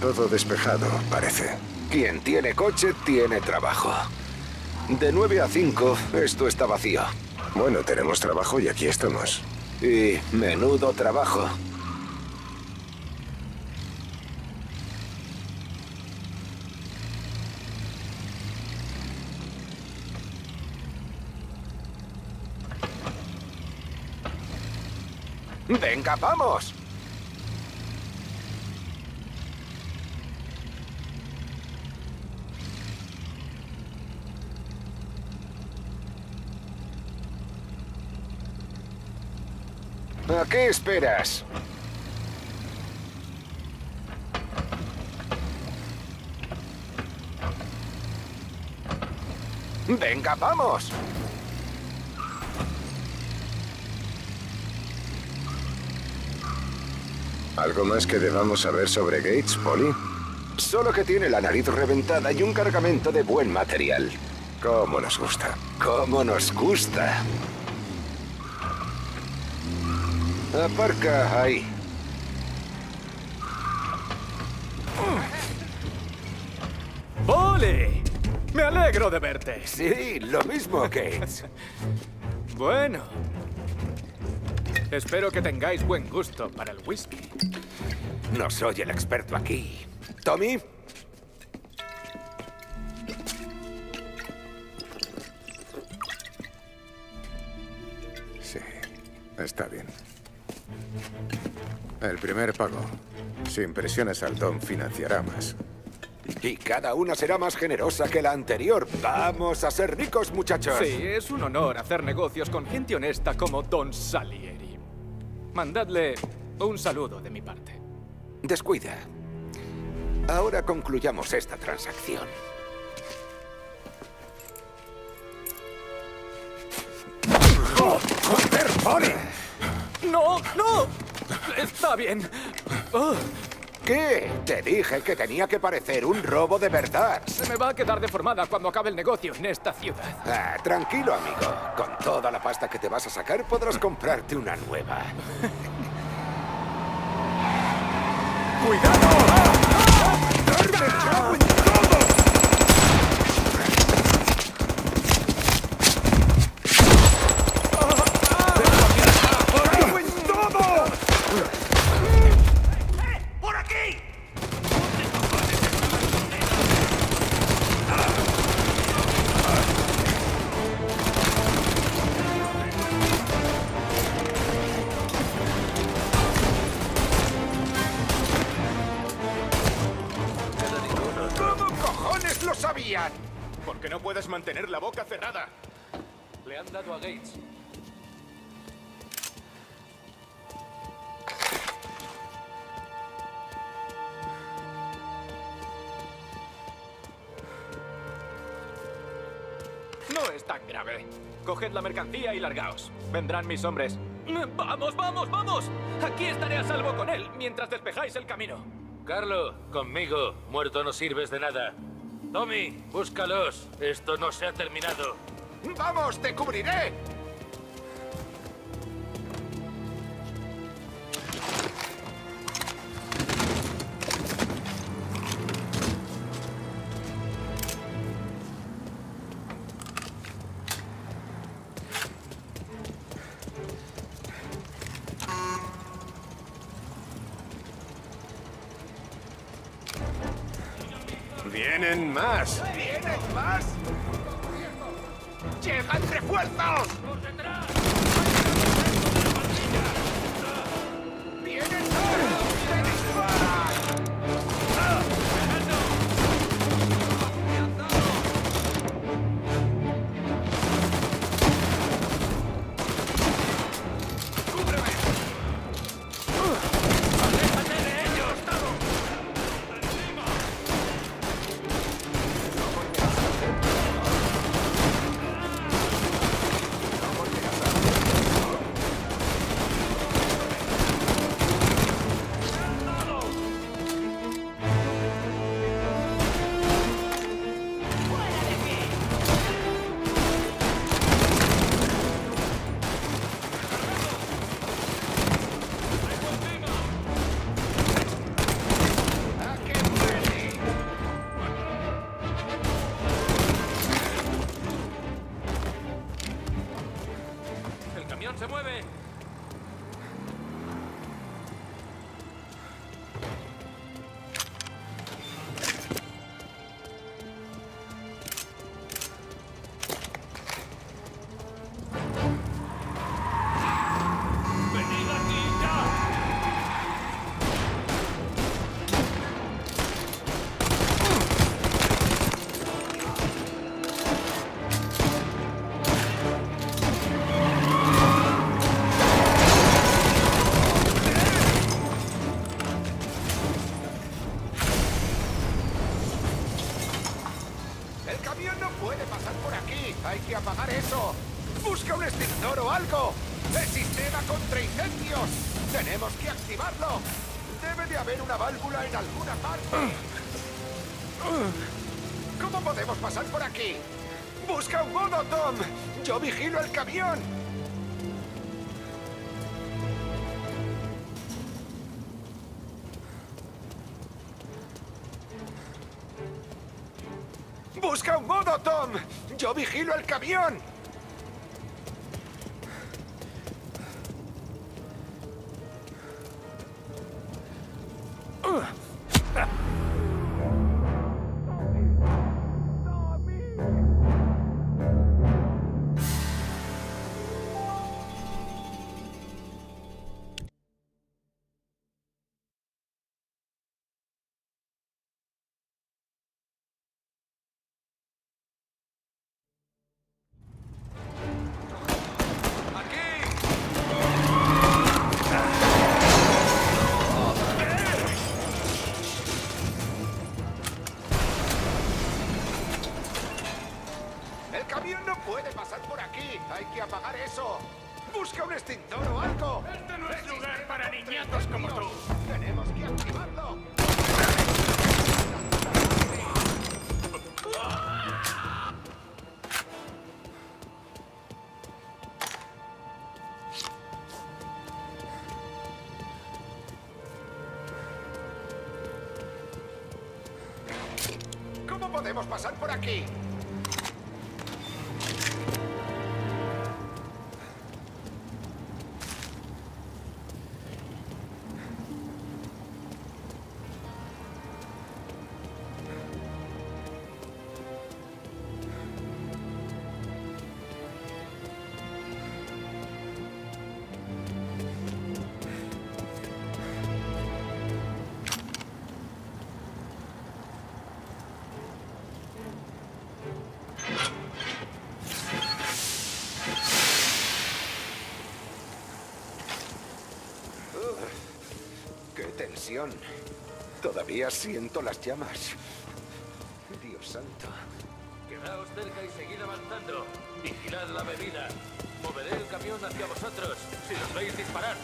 Todo despejado, parece. Quien tiene coche tiene trabajo. De 9 a 5, esto está vacío. Bueno, tenemos trabajo y aquí estamos. Y menudo trabajo. ¡Venga, vamos! ¿A qué esperas? ¡Venga, vamos! ¿Algo más que debamos saber sobre Gates, Polly? Solo que tiene la nariz reventada y un cargamento de buen material. ¿Cómo nos gusta? ¡Cómo nos gusta! Aparca ahí. ¡Polly! Me alegro de verte. Sí, lo mismo, Gates. Bueno. Espero que tengáis buen gusto para el whisky. No soy el experto aquí. ¿Tommy? Sí, está bien. El primer pago. Sin presiones al Don financiará más. Y cada una será más generosa que la anterior. ¡Vamos a ser ricos, muchachos! Sí, es un honor hacer negocios con gente honesta como Don Salieri. Mandadle un saludo de mi parte. Descuida. Ahora concluyamos esta transacción. ¡Joder, Polly! ¡No! ¡No! Está bien. Oh, ¿Qué? Te dije que tenía que parecer un robo de verdad. se me va a quedar deformada cuando acabe el negocio en esta ciudad. Ah, tranquilo, amigo. Con toda la pasta que te vas a sacar, podrás comprarte una nueva. ¡Cuidado! ¡Por aquí! ¿Cómo cojones lo sabían? Porque no puedes mantener la boca cerrada. Le han dado a Gates. No es tan grave. Coged la mercancía y largaos. Vendrán mis hombres. ¡Vamos, vamos, vamos! Aquí estaré a salvo con él mientras despejáis el camino. Carlo, conmigo. Muerto no sirves de nada. Tommy, búscalos. Esto no se ha terminado. ¡Vamos, te cubriré! ¡Vienen más! ¿Vienen más? ¡Llegan refuerzos! ¡Vienen más! ¡Se disparan! ¡Cúbreme! ¡Aléjate de ellos! ¡Avan, se mueve! ¡Venid aquí ya! ¡El camión no puede pasar por aquí! ¡Hay que apagar eso! ¡Busca un extintor o algo! ¡El sistema contra incendios! ¡Tenemos que activarlo! Debe de haber una válvula en alguna parte. ¿Cómo podemos pasar por aquí? ¡Busca un modo, Tom! ¡Yo vigilo el camión! ¡Busca un modo, Tom! ¡Yo vigilo el camión! ¡El camión no puede pasar por aquí! ¡Hay que apagar eso! ¡Busca un extintor o algo! Este no es lugar para niñatos como tú. ¡Tenemos que activarlo! ¿Cómo podemos pasar por aquí? ¡Qué tensión! Todavía siento las llamas. Dios santo. Quedaos cerca y seguid avanzando. Vigilad la bebida. Moveré el camión hacia vosotros. Si los veis disparar.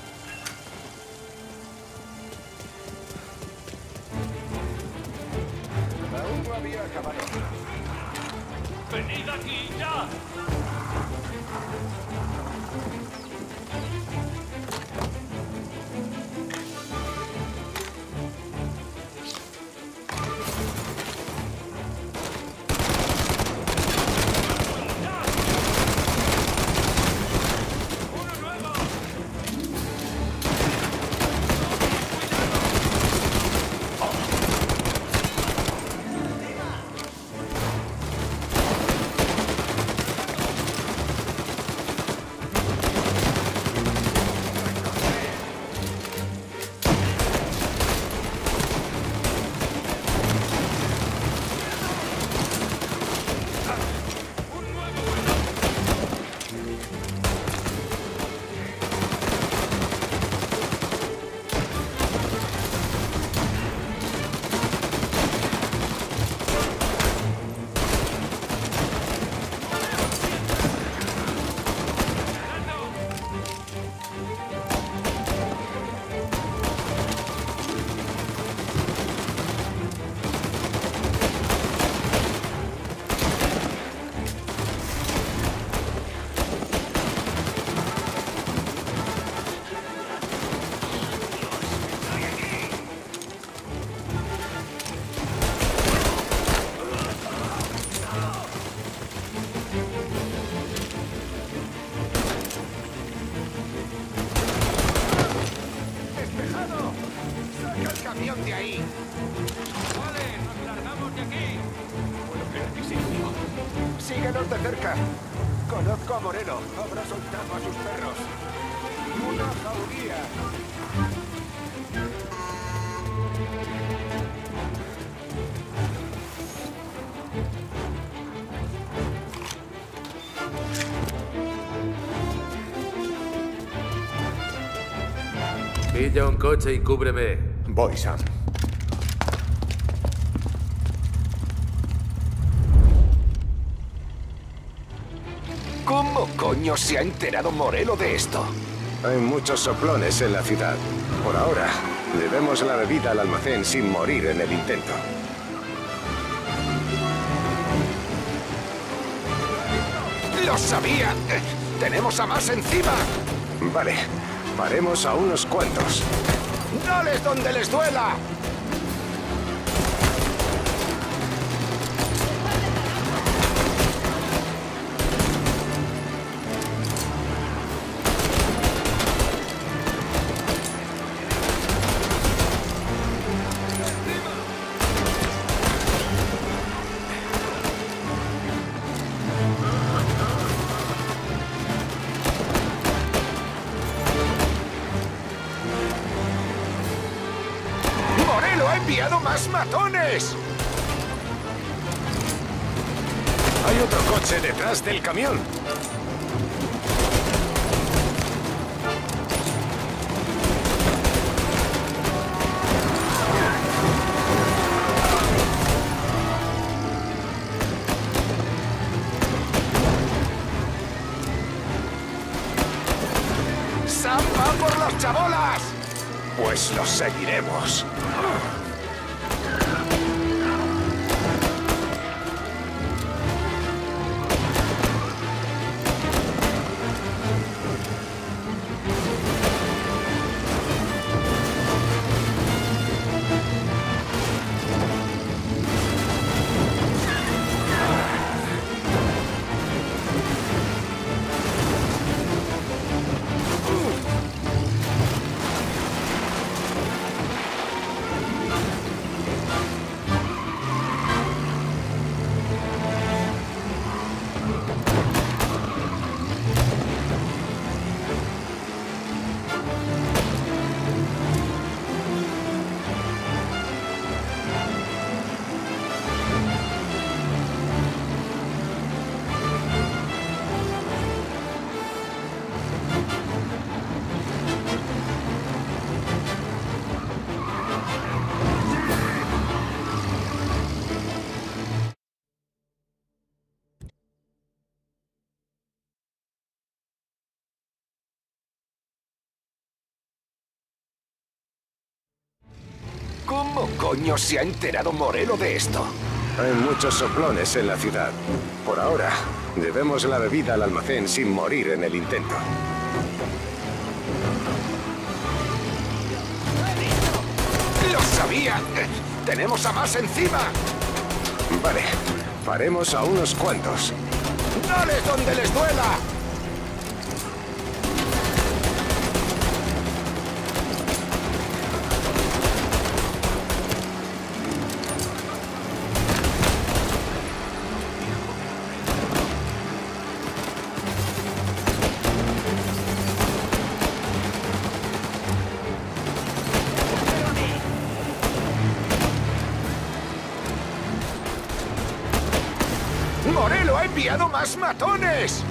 Aún no había acabado. ¡Venid aquí ya! cerca. Conozco a Morelo. Habrá soltado a sus perros. Una jauría. Pilla un coche y cúbreme. Voy, Sam. ¿Cómo coño se ha enterado Morelo de esto? Hay muchos soplones en la ciudad. Por ahora, debemos la bebida al almacén sin morir en el intento. ¡Lo sabía! ¡Tenemos a más encima! Vale, paremos a unos cuantos. ¡Dales donde les duela! ¡Morelo ha enviado más matones! Hay otro coche detrás del camión. ¡Sam va por las chabolas! Pues los seguiremos. ¿Cómo coño se ha enterado Morelo de esto? Hay muchos soplones en la ciudad. Por ahora, debemos la bebida al almacén sin morir en el intento. ¡Lo sabía! ¡Tenemos a más encima! Vale, paremos a unos cuantos. ¡Dales donde les duela! ¡Morelo ha enviado más matones!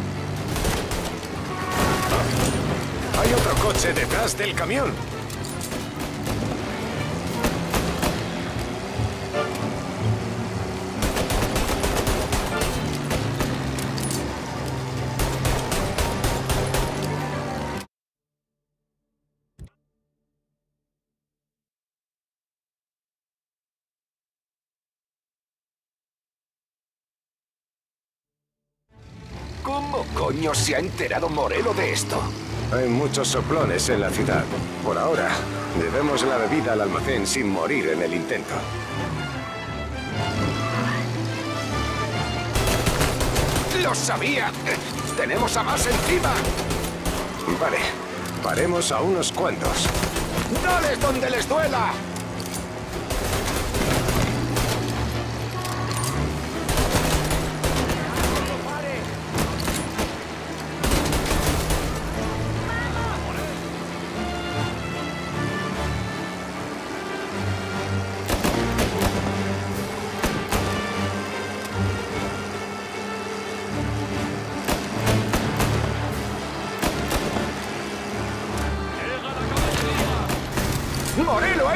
Hay otro coche detrás del camión. ¿Cómo coño se ha enterado Morelo de esto? Hay muchos soplones en la ciudad. Por ahora, debemos la bebida al almacén sin morir en el intento. ¡Lo sabía! ¡Tenemos a más encima! Vale, paremos a unos cuantos. ¡Dales donde les duela!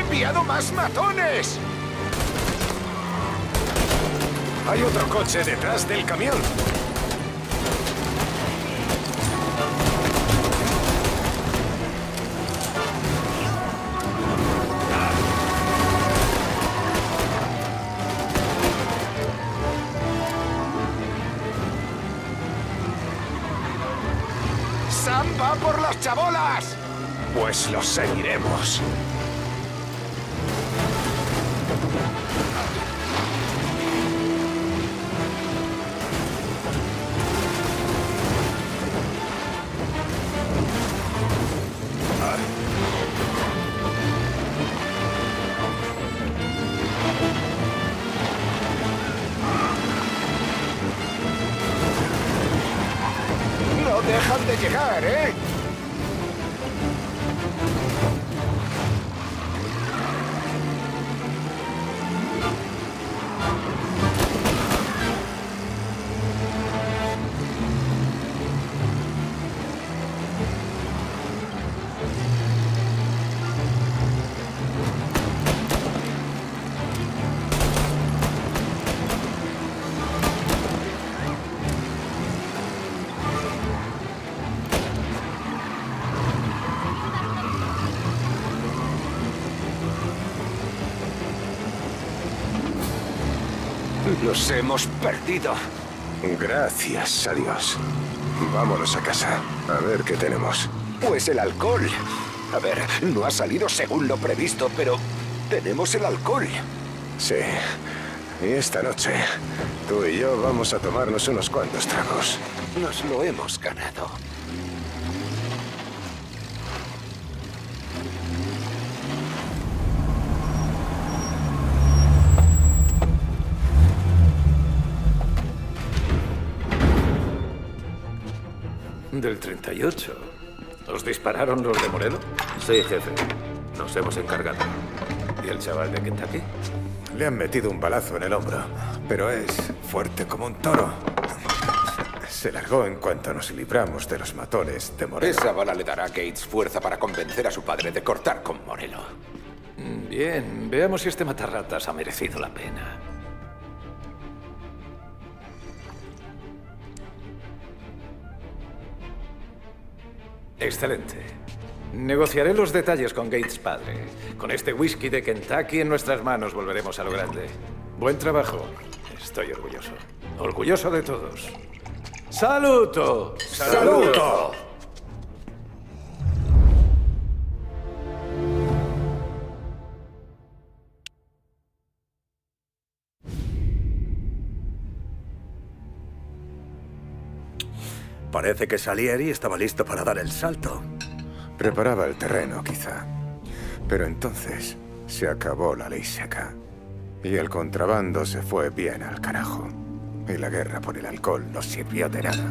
enviado más matones! Hay otro coche detrás del camión. ¡Sam va por las chabolas! Pues los seguiremos. No dejan de llegar, ¿eh? Nos hemos perdido. Gracias a Dios. Vámonos a casa. A ver qué tenemos. Pues el alcohol. A ver, no ha salido según lo previsto, pero tenemos el alcohol. Sí. Y esta noche, tú y yo vamos a tomarnos unos cuantos tragos. Nos lo hemos ganado. Del 38. ¿Os dispararon los de Moreno? Sí, jefe. Nos hemos encargado. ¿Y el chaval de Kentucky? Le han metido un balazo en el hombro, pero es fuerte como un toro. Se largó en cuanto nos libramos de los matones de Moreno. Esa bala le dará a Gates fuerza para convencer a su padre de cortar con Morello. Bien, veamos si este matarratas ha merecido la pena. Excelente. Negociaré los detalles con Gates padre. Con este whisky de Kentucky en nuestras manos volveremos a lo grande. Buen trabajo. Estoy orgulloso. Orgulloso de todos. ¡Saluto! ¡Saluto! Parece que Salieri estaba listo para dar el salto. Preparaba el terreno, quizá. Pero entonces se acabó la ley seca. Y el contrabando se fue bien al carajo. Y la guerra por el alcohol no sirvió de nada.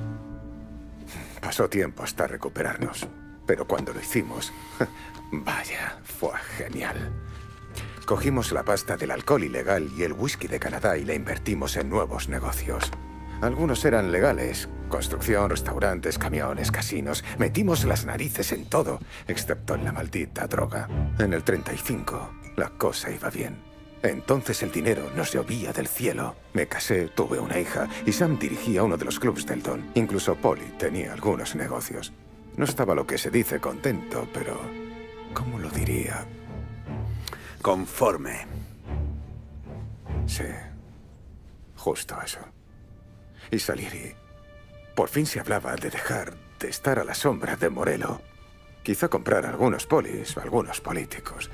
Pasó tiempo hasta recuperarnos. Pero cuando lo hicimos, vaya, fue genial. Cogimos la pasta del alcohol ilegal y el whisky de Canadá y la invertimos en nuevos negocios. Algunos eran legales. Construcción, restaurantes, camiones, casinos. Metimos las narices en todo, excepto en la maldita droga. En el 35, la cosa iba bien. Entonces el dinero nos llovía del cielo. Me casé, tuve una hija y Sam dirigía uno de los clubs del Don. Incluso Polly tenía algunos negocios. No estaba lo que se dice contento, pero... ¿cómo lo diría? Conforme. Sí. Justo eso. Y Salieri, por fin se hablaba de dejar de estar a la sombra de Morello. Quizá comprar algunos polis o algunos políticos.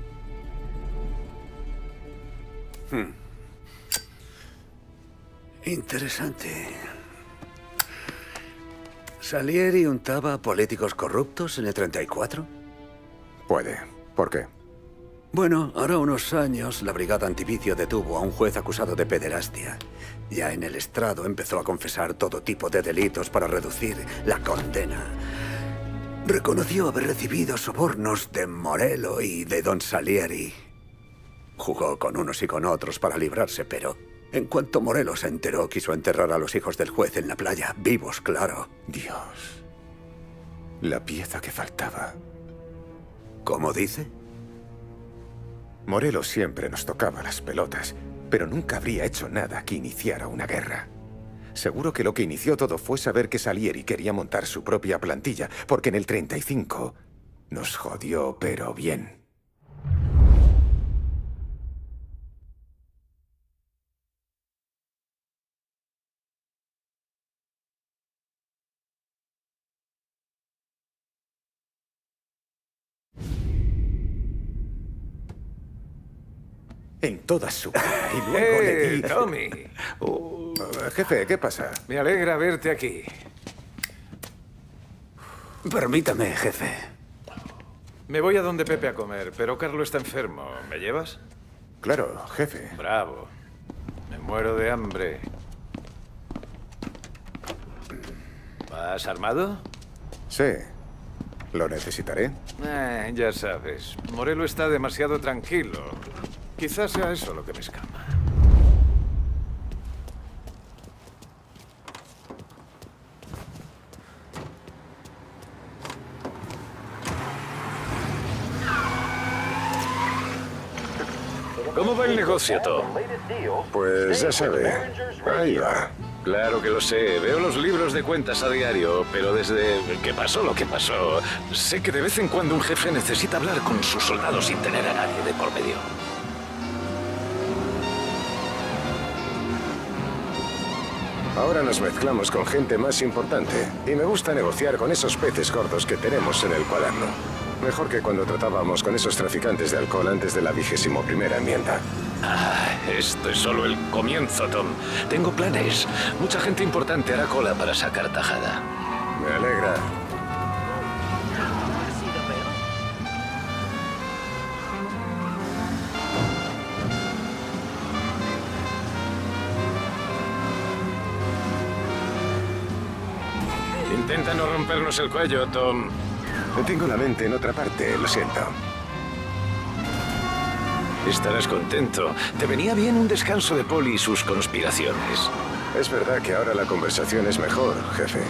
Interesante. ¿Salieri untaba a políticos corruptos en el 34? Puede. ¿Por qué? Bueno, ahora unos años la brigada antivicio detuvo a un juez acusado de pederastia. Ya en el estrado empezó a confesar todo tipo de delitos para reducir la condena. Reconoció haber recibido sobornos de Morello y de Don Salieri. Jugó con unos y con otros para librarse, pero en cuanto Morello se enteró, quiso enterrar a los hijos del juez en la playa, vivos, claro. Morelos siempre nos tocaba las pelotas, pero nunca habría hecho nada que iniciara una guerra. Seguro que lo que inició todo fue saber que Salieri quería montar su propia plantilla, porque en el 35 nos jodió, pero bien. En toda su cara, y luego le di... Tommy! Jefe, ¿qué pasa? Me alegra verte aquí. Permítame, jefe. Me voy a donde Pepe a comer, pero Carlo está enfermo. ¿Me llevas? Claro, jefe. Bravo. Me muero de hambre. ¿Vas armado? Sí. ¿Lo necesitaré? Ya sabes. Morelo está demasiado tranquilo. Quizás sea eso lo que me escama. ¿Cómo va el negocio, Tom? Pues ya sabe. Ahí va. Claro que lo sé. Veo los libros de cuentas a diario, pero desde que pasó lo que pasó, sé que de vez en cuando un jefe necesita hablar con sus soldados sin tener a nadie de por medio. Ahora nos mezclamos con gente más importante y me gusta negociar con esos peces gordos que tenemos en el cuaderno. Mejor que cuando tratábamos con esos traficantes de alcohol antes de la 21ª enmienda. Esto es solo el comienzo, Tom. Tengo planes. Mucha gente importante hará cola para sacar tajada. Me alegra. Intenta no rompernos el cuello, Tom. Tengo la mente en otra parte, lo siento. Estarás contento. Te venía bien un descanso de Paul y sus conspiraciones. Es verdad que ahora la conversación es mejor, jefe.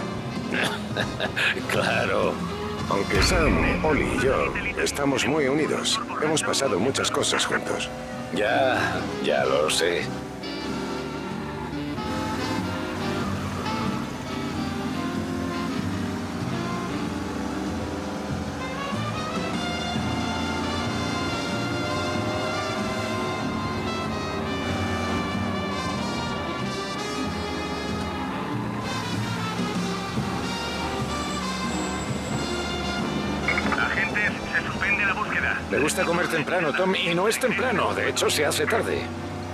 Claro. Aunque Sam, Oli y yo estamos muy unidos. Hemos pasado muchas cosas juntos. Ya lo sé. Le gusta comer temprano, Tom, y no es temprano. De hecho, se hace tarde.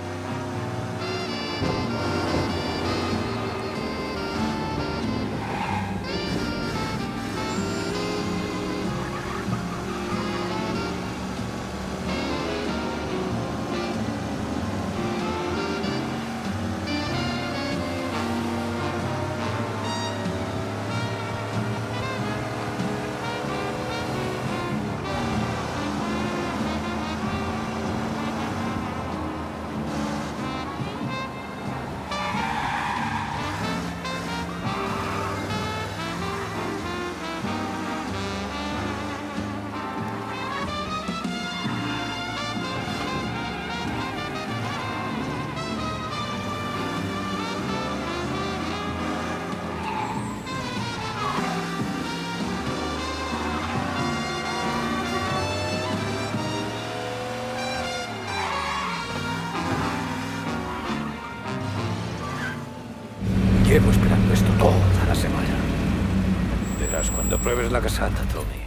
Llevo esperando esto toda la semana. Verás cuando pruebes la casata, Tommy.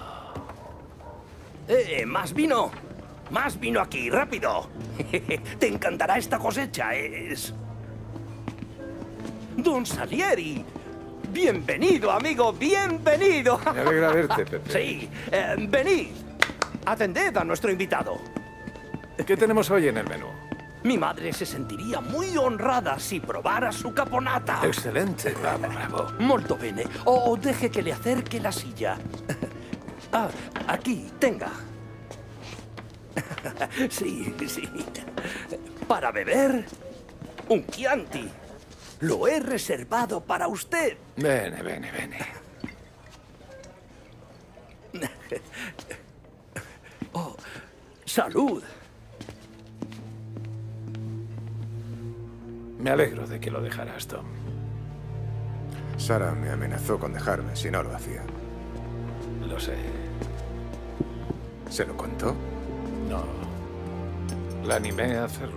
¡Más vino! ¡Más vino aquí, rápido! Te encantará esta cosecha, es... ¡Don Salieri! ¡Bienvenido, amigo! ¡Bienvenido! Me alegra verte, Pepe. Sí, venid. Atended a nuestro invitado. ¿Qué tenemos hoy en el menú? Mi madre se sentiría muy honrada si probara su caponata. Excelente. Bravo, bravo. Molto bene. O deje que le acerque la silla. Aquí, tenga. Sí. Para beber, un Chianti. Lo he reservado para usted. Bene. Oh, salud. Me alegro de que lo dejaras, Tom. Sara me amenazó con dejarme si no lo hacía. Lo sé. ¿Se lo contó? No. La animé a hacerlo.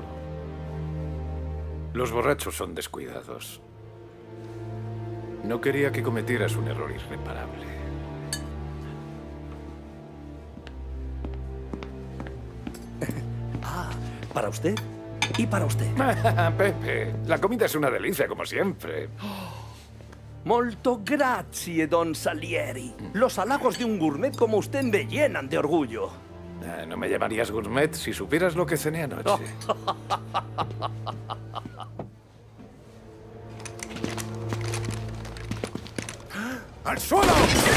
Los borrachos son descuidados. No quería que cometieras un error irreparable. ¿Para usted? Y para usted. Pepe, la comida es una delicia, como siempre. Molto grazie, don Salieri. Los halagos de un gourmet como usted me llenan de orgullo. No me llamarías gourmet si supieras lo que cené anoche. ¡Al suelo!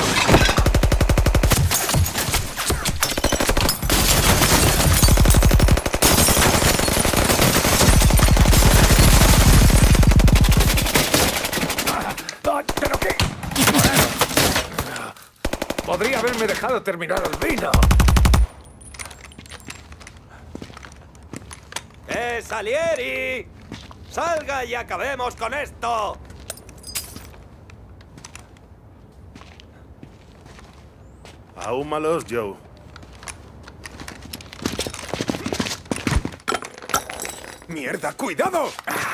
¿Pero qué? Podría haberme dejado terminar el vino. Salieri! ¡Salga y acabemos con esto! Ahúmalos, Joe. ¡Mierda! ¡Cuidado!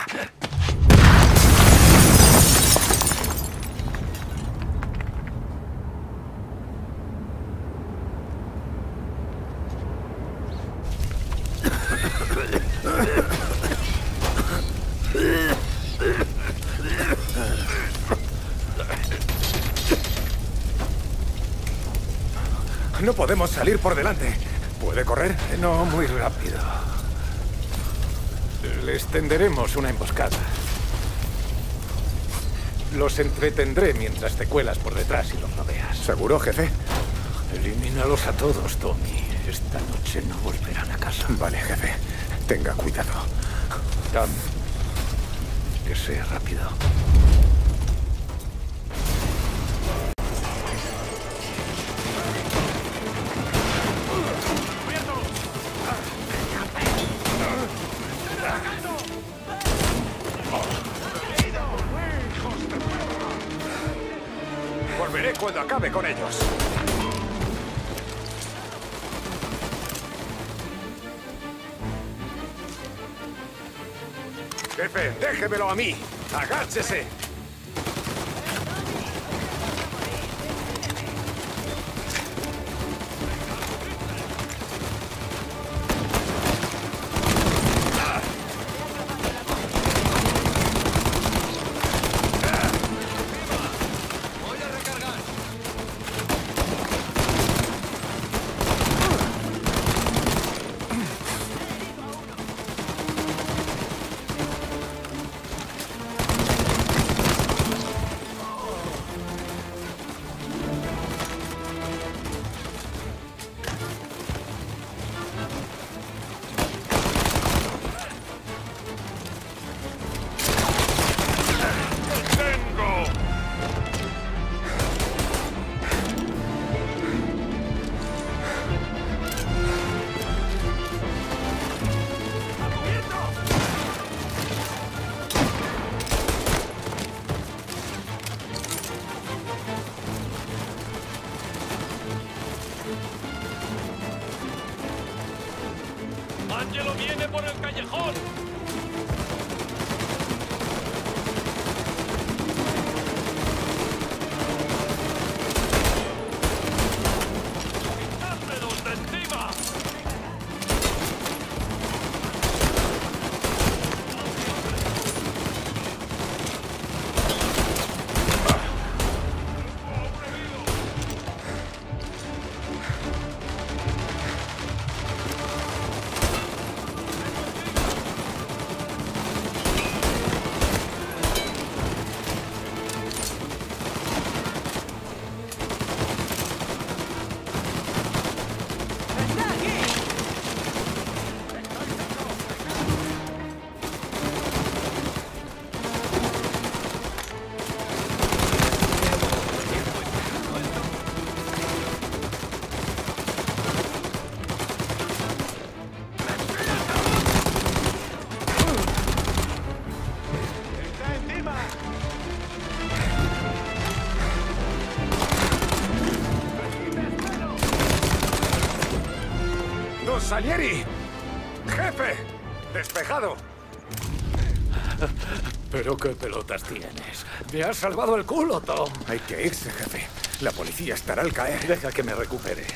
No podemos salir por delante. ¿Puede correr? No muy rápido. Les tenderemos una emboscada. Los entretendré mientras te cuelas por detrás y los rodeas. ¿Seguro, jefe? Elimínalos a todos, Tommy. Esta noche no volverán a casa. Vale, jefe. Tenga cuidado. Tom, que sea rápido. Volveré cuando acabe con ellos. Jefe, déjemelo a mí. Agáchese. ¡Ángelo viene por el callejón! ¡Quitádmelos de encima! ¡Don Salieri! ¡Jefe! ¡Despejado! ¿Pero qué pelotas tienes? ¡Me has salvado el culo, Tom! Hay que irse, jefe. La policía estará al caer. Deja que me recupere.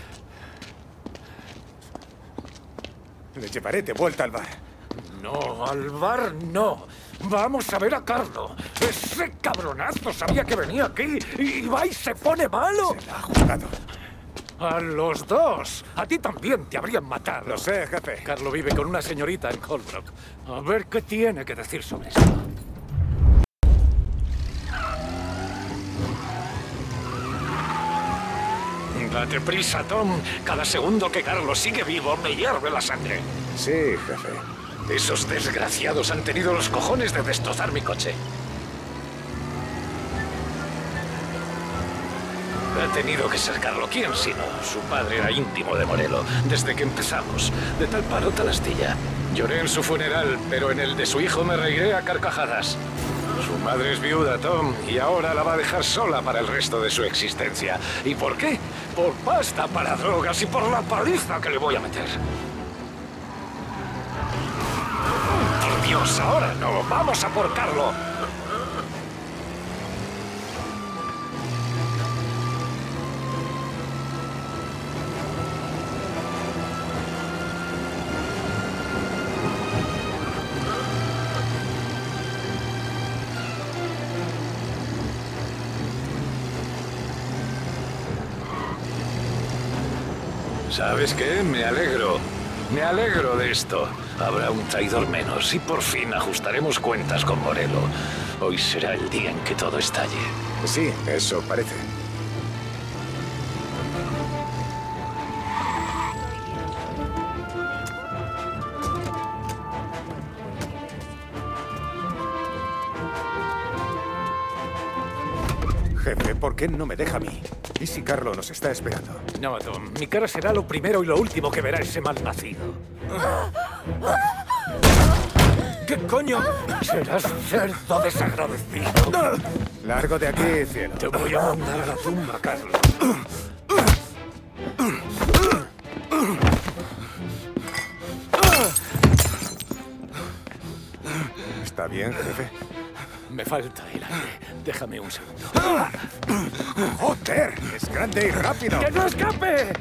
Le llevaré de vuelta al bar. No, al bar no. Vamos a ver a Carlo. Ese cabronazo sabía que venía aquí y va y se pone malo. Se la ha jugado. A los dos. A ti también te habrían matado. Lo sé, jefe. Carlo vive con una señorita en Holbrook. A ver qué tiene que decir sobre eso. Date prisa, Tom. Cada segundo que Carlo sigue vivo me hierve la sangre. Sí, jefe. Esos desgraciados han tenido los cojones de destrozar mi coche. Ha tenido que ser Carlo. ¿Quién sino? Su padre era íntimo de Morello, desde que empezamos. De tal parota la astilla. Lloré en su funeral, pero en el de su hijo me reiré a carcajadas. Su madre es viuda, Tom, y ahora la va a dejar sola para el resto de su existencia. ¿Y por qué? Por pasta para drogas y por la paliza que le voy a meter. ¡Por Dios, ahora no! ¡Vamos a por Carlo! ¿Sabes qué? Me alegro. Me alegro de esto. Habrá un traidor menos y por fin ajustaremos cuentas con Morello. Hoy será el día en que todo estalle. Sí, eso parece. Jefe, ¿por qué no me deja a mí? ¿Y si Carlo nos está esperando? No, Tom. Mi cara será lo primero y lo último que verá ese malnacido. ¿Qué coño? Serás cerdo desagradecido. Largo de aquí, cielo. Te voy a mandar a la tumba, Carlo. ¿Está bien, jefe? Me falta el aire. Déjame un segundo. ¡Joder! ¡Es grande y rápido! ¡Que no escape!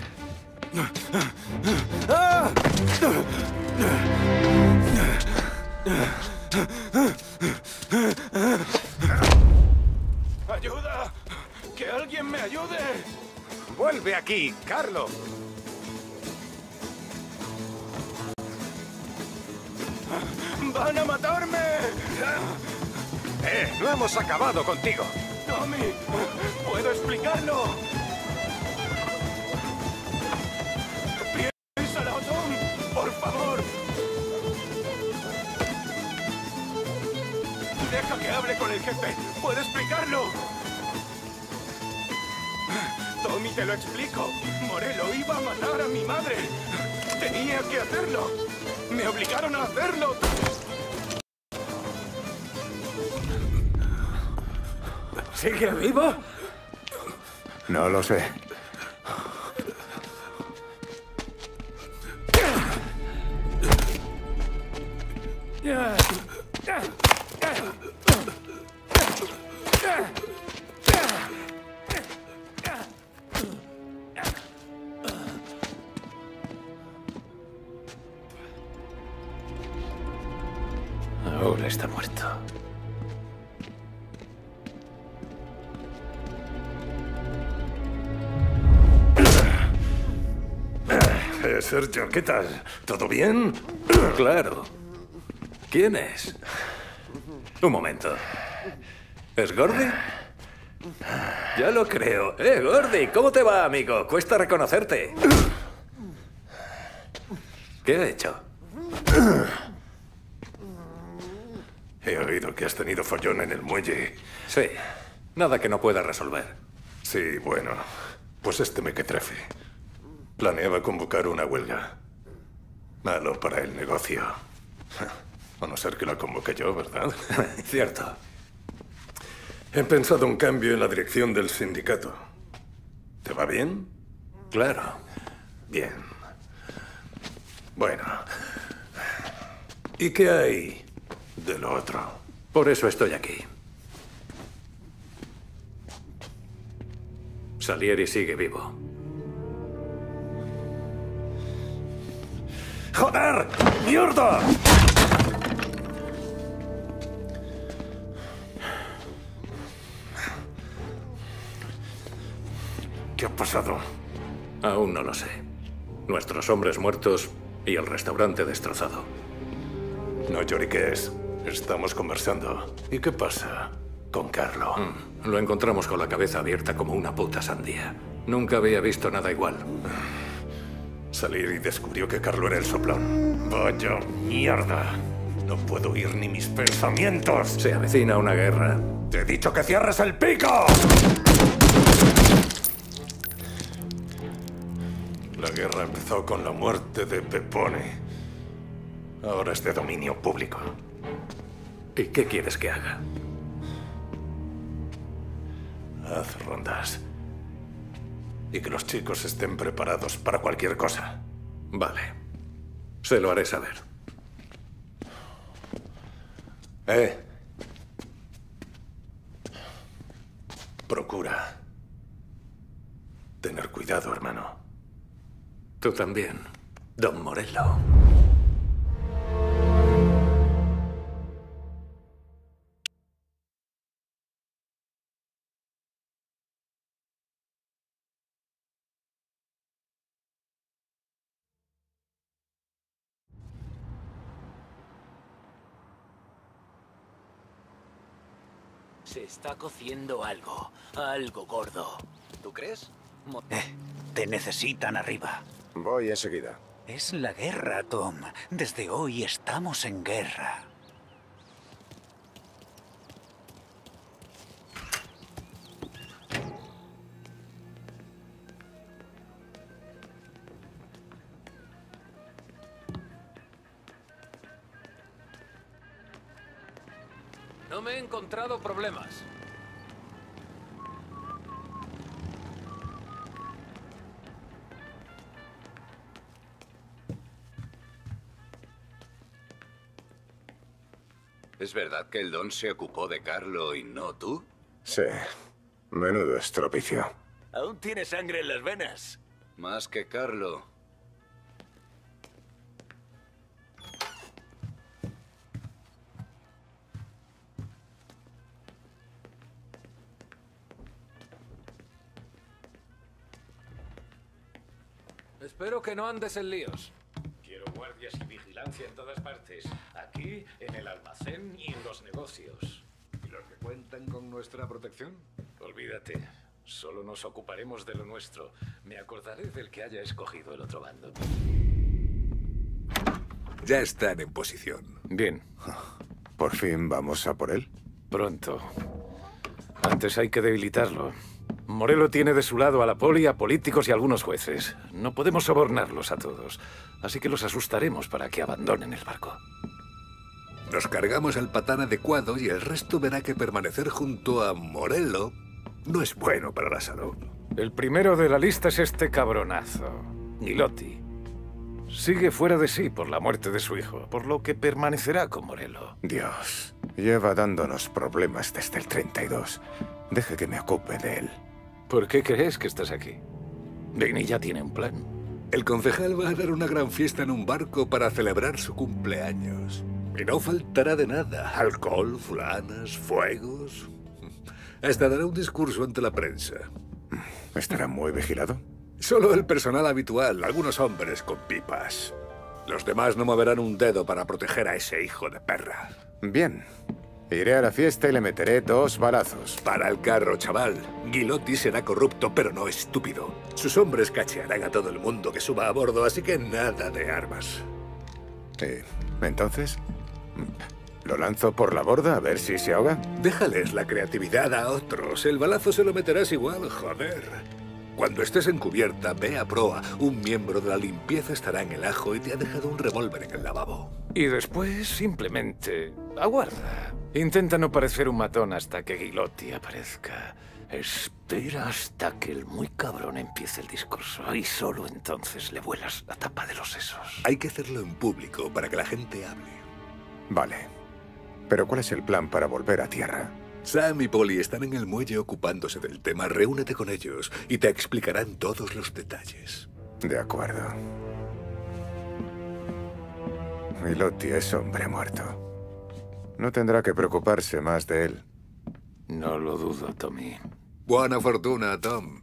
¡Ayuda! ¡Que alguien me ayude! ¡Vuelve aquí, Carlo! ¡Van a matarme! No hemos acabado contigo. ¡Tommy! ¿Puedo explicarlo? ¡Piénsalo, Tom! ¡Por favor! ¡Deja que hable con el jefe! ¡Puedo explicarlo! Tommy, te lo explico. Morello iba a matar a mi madre. Tenía que hacerlo. Me obligaron a hacerlo. ¿Sigue vivo? No lo sé. Ahora está muerto. Sergio, ¿qué tal? ¿Todo bien? Claro. ¿Quién es? Un momento. ¿Es Gordy? Ya lo creo. Gordy, ¿cómo te va, amigo? Cuesta reconocerte. ¿Qué ha hecho? He oído que has tenido follón en el muelle. Sí. Nada que no pueda resolver. Sí, bueno. Pues este me que trefe. Planeaba convocar una huelga. Malo para el negocio. A no ser que la convoque yo, ¿verdad? Cierto. He pensado un cambio en la dirección del sindicato. ¿Te va bien? Claro. Bien. Bueno. ¿Y qué hay de lo otro? Por eso estoy aquí. Salieri sigue vivo. ¡Joder! ¡Mierda! ¿Qué ha pasado? Aún no lo sé. Nuestros hombres muertos y el restaurante destrozado. No lloriques. Estamos conversando. ¿Y qué pasa con Carlo? Lo encontramos con la cabeza abierta como una puta sandía. Nunca había visto nada igual. Salir y descubrió que Carlo era el soplón. ¡Vaya mierda! No puedo oír ni mis pensamientos. Se avecina una guerra. ¡Te he dicho que cierres el pico! La guerra empezó con la muerte de Pepone. Ahora es de dominio público. ¿Y qué quieres que haga? Haz rondas. Y que los chicos estén preparados para cualquier cosa. Vale. Se lo haré saber. Procura tener cuidado, hermano. Tú también, Don Morello. Se está cociendo algo. Algo gordo. ¿Tú crees? Te necesitan arriba. Voy enseguida. Es la guerra, Tom. Desde hoy estamos en guerra. No me he encontrado problemas. ¿Es verdad que el Don se ocupó de Carlo y no tú? Sí. Menudo estropicio. Aún tiene sangre en las venas. Más que Carlo. Espero que no andes en líos. Quiero guardias y vigilancia en todas partes. Aquí, en el almacén y en los negocios. ¿Y los que cuentan con nuestra protección? Olvídate. Solo nos ocuparemos de lo nuestro. Me acordaré del que haya escogido el otro bando. Ya están en posición. Bien. ¿Por fin vamos a por él? Pronto. Antes hay que debilitarlo. Morello tiene de su lado a la poli, a políticos y a algunos jueces. No podemos sobornarlos a todos. Así que los asustaremos para que abandonen el barco. Nos cargamos al patán adecuado y el resto verá que permanecer junto a Morello no es bueno para la salud. El primero de la lista es este cabronazo, Gilotti. Sigue fuera de sí por la muerte de su hijo, por lo que permanecerá con Morello. Dios, lleva dándonos problemas desde el 32. Deje que me ocupe de él. ¿Por qué crees que estás aquí? Vinny ya tiene un plan. El concejal va a dar una gran fiesta en un barco para celebrar su cumpleaños. Y no faltará de nada. Alcohol, fulanas, fuegos. Hasta dará un discurso ante la prensa. ¿Estará muy vigilado? Solo el personal habitual, algunos hombres con pipas. Los demás no moverán un dedo para proteger a ese hijo de perra. Bien. Iré a la fiesta y le meteré 2 balazos. Para el carro, chaval. Gilotti será corrupto, pero no estúpido. Sus hombres cachearán a todo el mundo que suba a bordo, así que nada de armas. ¿Entonces? ¿Lo lanzo por la borda a ver si se ahoga? Déjales la creatividad a otros. El balazo se lo meterás igual, joder. Cuando estés en cubierta, ve a proa. Un miembro de la limpieza estará en el ajo y te ha dejado un revólver en el lavabo. Y después, simplemente, aguarda. Intenta no parecer un matón hasta que Gilotti aparezca. Espera hasta que el muy cabrón empiece el discurso y solo entonces le vuelas la tapa de los sesos. Hay que hacerlo en público para que la gente hable. Vale. Pero ¿cuál es el plan para volver a tierra? Sam y Polly están en el muelle ocupándose del tema. Reúnete con ellos y te explicarán todos los detalles. De acuerdo. Y Lottie es hombre muerto. No tendrá que preocuparse más de él. No lo dudo, Tommy. Buena fortuna, Tom.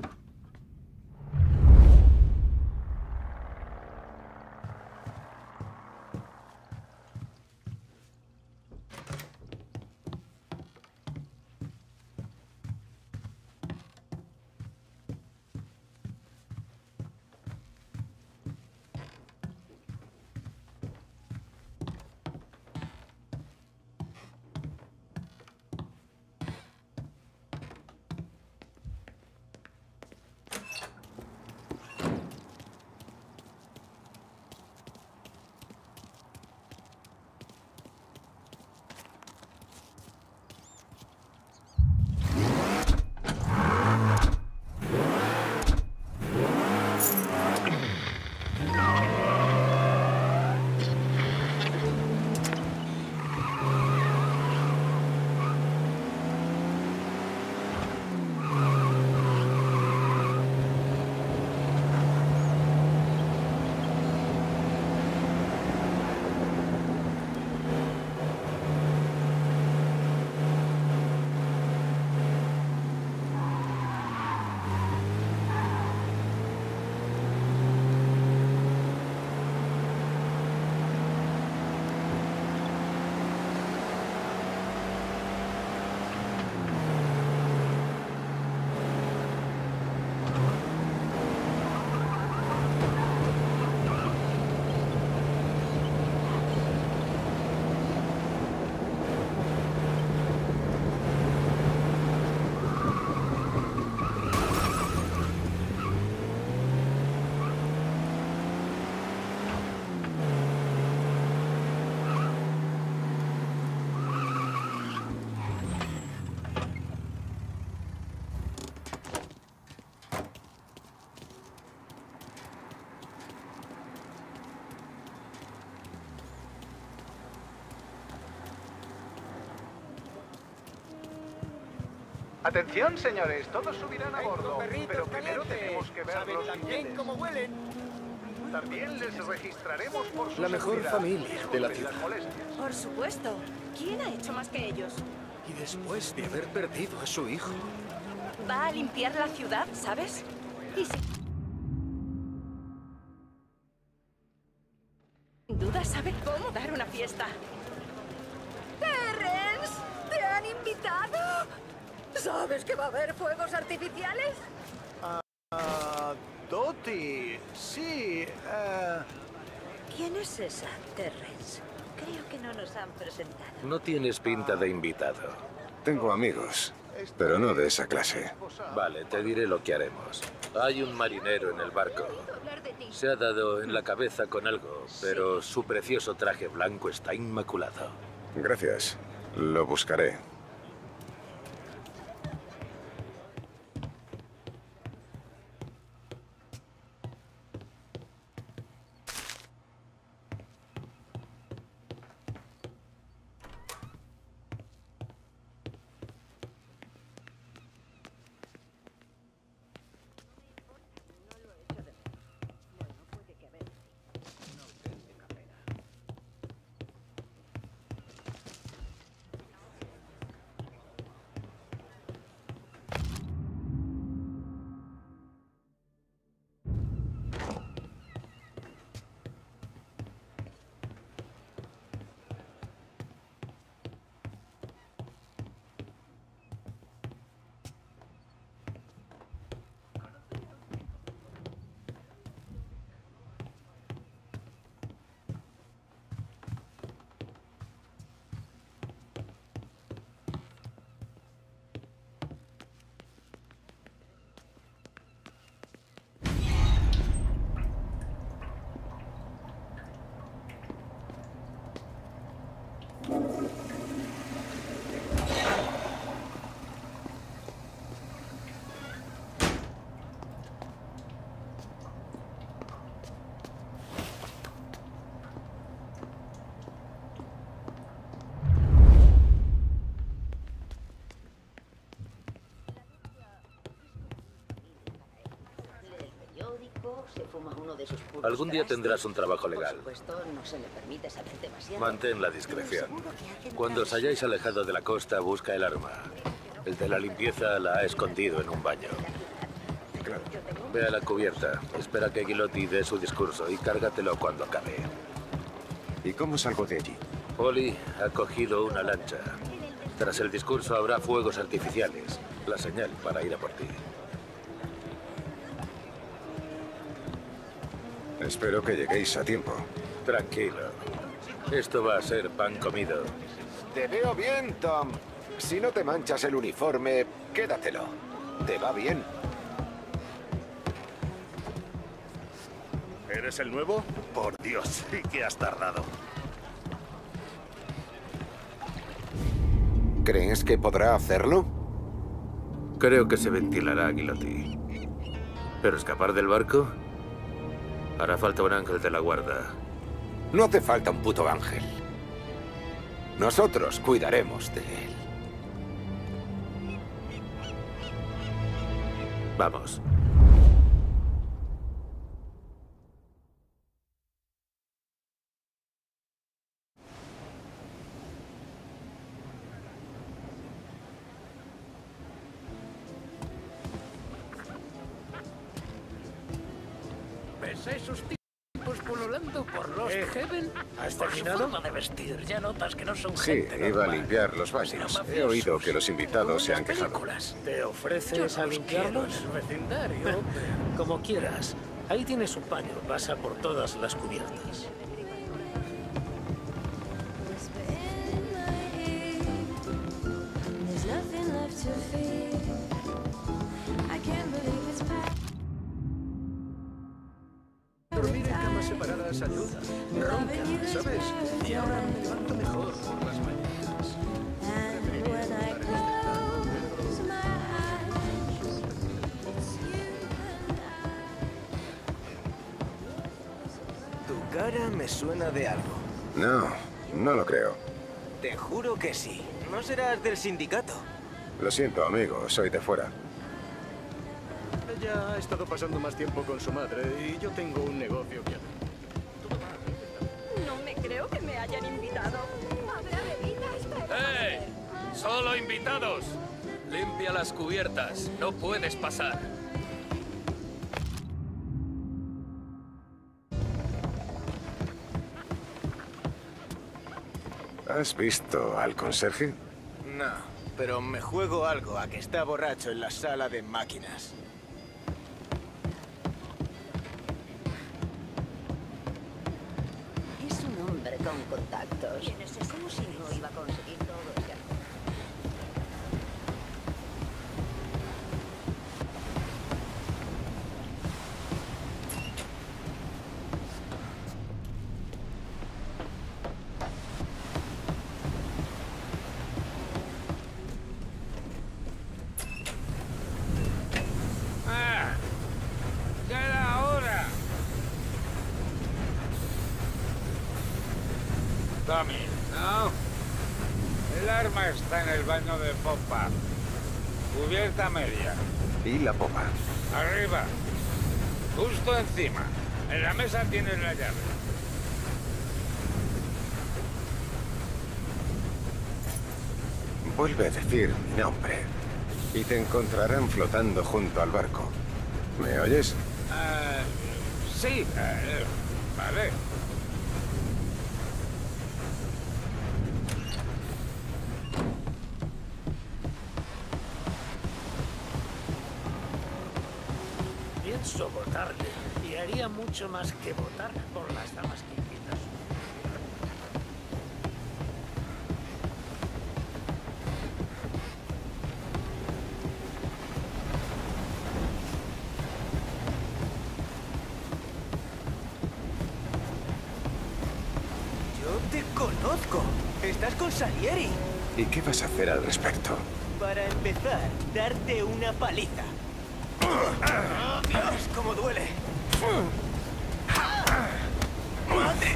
Atención, señores, todos subirán a bordo, pero primero tenemos que ver los billetes. Cómo huelen. También les registraremos por su La mejor seguridad. familia de la Disculpen ciudad. las molestias. Por supuesto. ¿Quién ha hecho más que ellos? Y después de haber perdido a su hijo. Va a limpiar la ciudad, ¿sabes? Y sin duda sabe cómo dar una fiesta. ¡Terrence! ¿Te han invitado? ¿Sabes que va a haber fuegos artificiales? Dottie, sí, ¿Quién es esa, Terrence? Creo que no nos han presentado. No tienes pinta de invitado. Tengo amigos, pero no de esa clase. Vale, te diré lo que haremos. Hay un marinero en el barco. Se ha dado en la cabeza con algo, pero su precioso traje blanco está inmaculado. Gracias. Lo buscaré. se fuma uno de sus puros Algún día trastes. tendrás un trabajo legal. Por supuesto, no se le permite saber demasiado. Mantén la discreción. Cuando os hayáis alejado de la costa, busca el arma. El de la limpieza la ha escondido en un baño. Ve a la cubierta, espera que Gilotti dé su discurso y cárgatelo cuando acabe. ¿Y cómo salgo de allí? Poli ha cogido una lancha. Tras el discurso habrá fuegos artificiales, la señal para ir a por ti. Espero que lleguéis a tiempo. Tranquilo. Esto va a ser pan comido. Te veo bien, Tom. Si no te manchas el uniforme, quédatelo. Te va bien. ¿Eres el nuevo? Por Dios, sí que has tardado. ¿Crees que podrá hacerlo? Creo que se ventilará, Gilotti. ¿Pero escapar del barco? Hará falta un ángel de la guarda. No hace falta un puto ángel. Nosotros cuidaremos de él. Vamos. ¿Ves a esos tipos pololando por los Heaven? ¿Has Por su terminado? forma de vestir, ya notas que no son Sí, gente iba a normal. limpiar los baños. He oído que los invitados se han quejado. ¿Te ofreces a limpiarlos? En el vecindario. Como quieras. Ahí tienes un paño. Pasa por todas las cubiertas. There's nothing left to fear. I can't believe it's past. Dormir en camas separadas ayuda. Ronca, ¿sabes? Y ahora me levanto mejor por las mañanas. And when I close my eyes, it's you and I. Tu cara me suena de algo. No, no lo creo. Te juro que sí. ¿No serás del sindicato? Lo siento, amigo, soy de fuera. Ella ha estado pasando más tiempo con su madre y yo tengo un negocio que hacer. No me creo que me hayan invitado. ¿Habrá bebidas? ¡Eh! ¡Solo invitados! Limpia las cubiertas. No puedes pasar. ¿Has visto al conserje? No, pero me juego algo a que está borracho en la sala de máquinas. Es un hombre con contactos. ¿Quién es ese músico? Iba a conseguir todo lo que... ¡Ya era hora! Tommy, ¿no? El arma está en el baño de popa. Cubierta media. ¿Y la popa? Arriba. Justo encima. En la mesa tienes la llave. Vuelve a decir mi nombre y te encontrarán flotando junto al barco. ¿Me oyes? Sí. Vale. Pienso votarle. Y haría mucho más que votar por las damas que invitas. Yo te conozco. Estás con Salieri. ¿Y qué vas a hacer al respecto? Para empezar, darte una paliza. Dios, cómo duele. ¡Madre!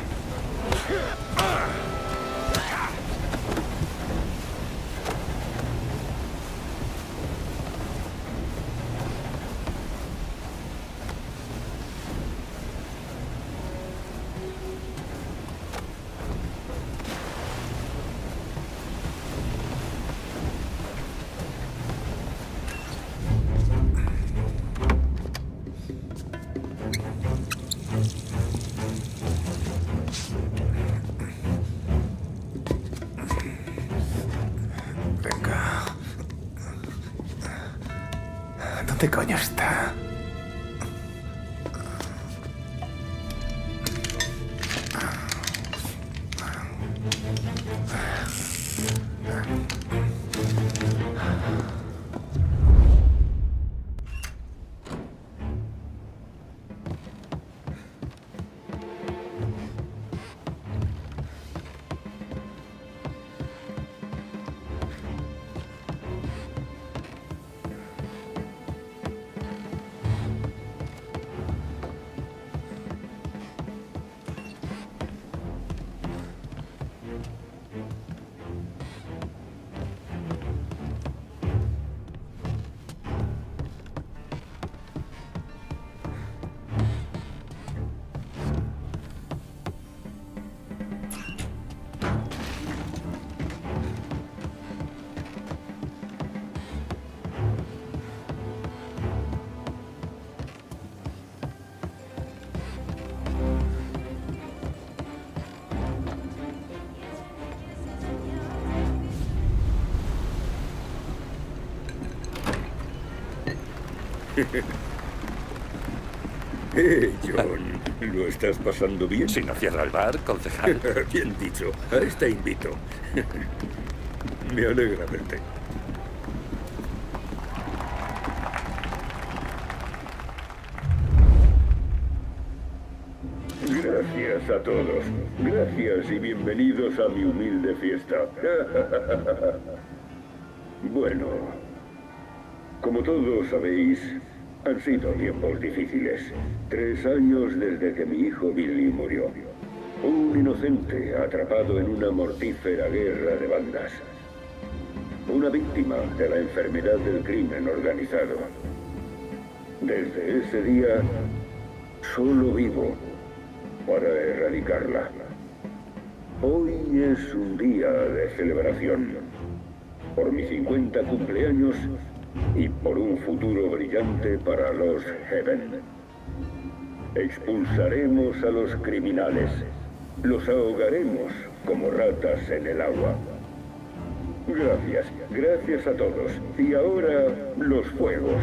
¿Dónde coño está? John, ¿lo estás pasando bien? Si no cierra el bar, concejal. Bien dicho, a esta invito. Me alegra verte. Gracias a todos. Gracias y bienvenidos a mi humilde fiesta. Bueno, como todos sabéis, han sido tiempos difíciles. 3 años desde que mi hijo Billy murió. Un inocente atrapado en una mortífera guerra de bandas. Una víctima de la enfermedad del crimen organizado. Desde ese día, solo vivo para erradicarla. Hoy es un día de celebración. Por mi 50 cumpleaños y por un futuro brillante para los Heaven. Expulsaremos a los criminales. Los ahogaremos como ratas en el agua. Gracias, gracias a todos. Y ahora, los fuegos.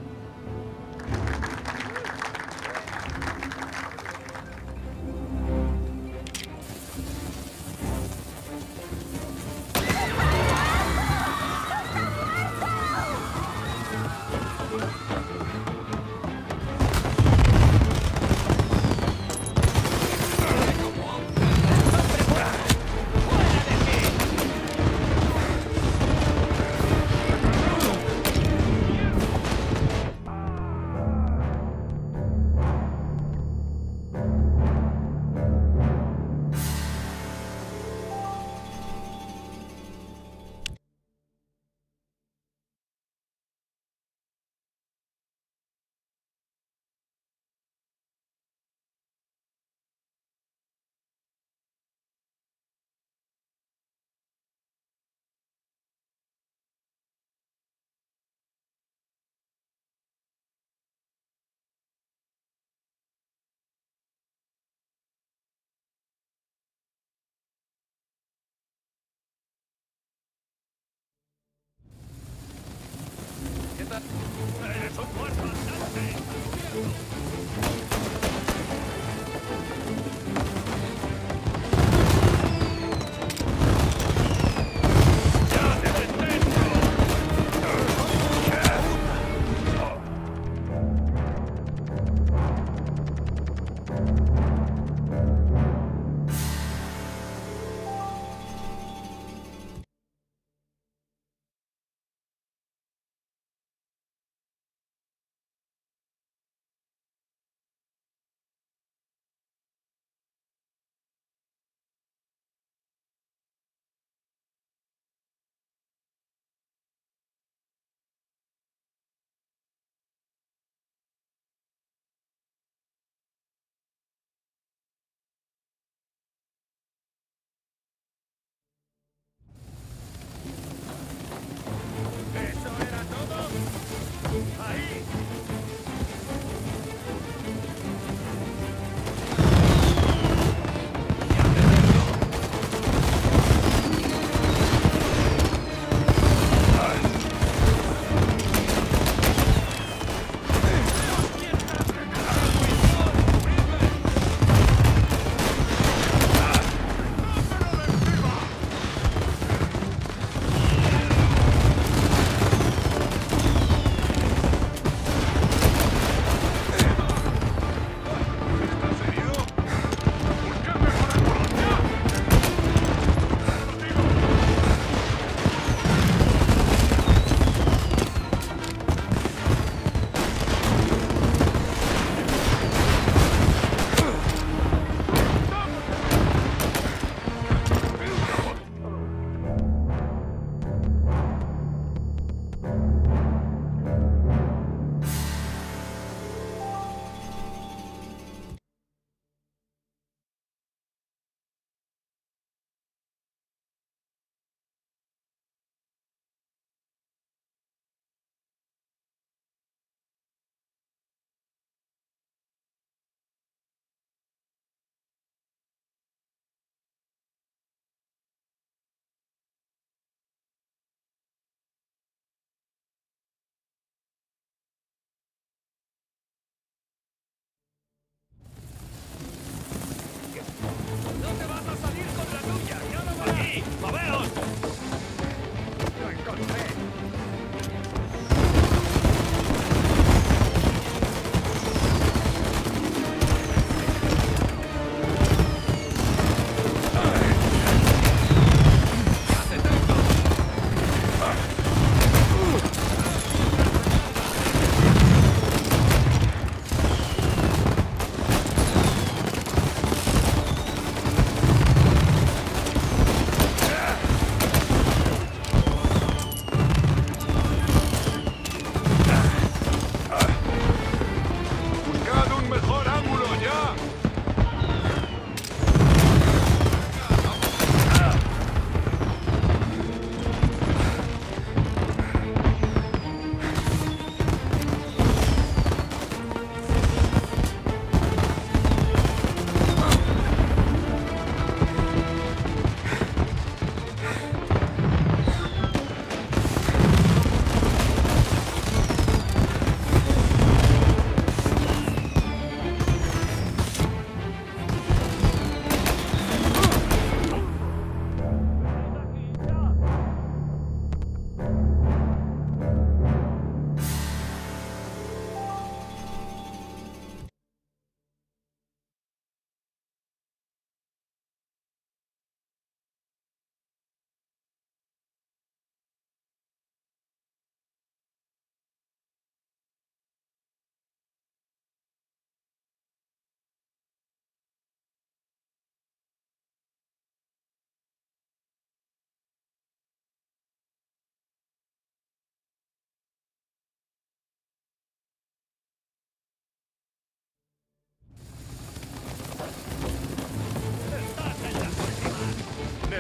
¡Eres un muerto andante!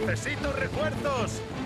¡Necesito refuerzos!